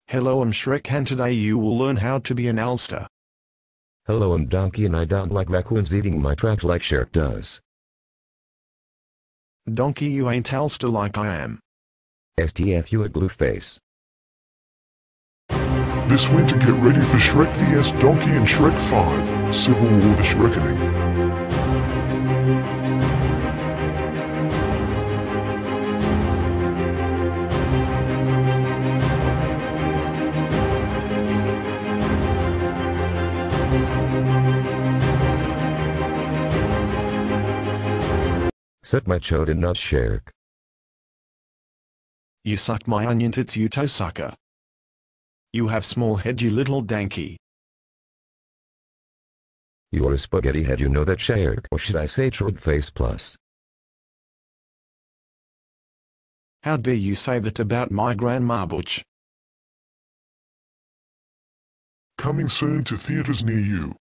Hello, I'm Shrek and today you will learn how to be an elster. Hello, I'm Donkey and I don't like raccoons eating my trash like Shrek does. Donkey, you ain't elster like I am. STF you a glue face. This winter get ready for Shrek vs Donkey and Shrek 5, Civil War the Shrekening. Set my chode and not Shrek. You suck my onion tits, you toe sucker. You have small head, you little danky. You are a spaghetti head, you know that Shrek, or should I say chode face plus. How dare you say that about my grandma Butch? Coming soon to theaters near you.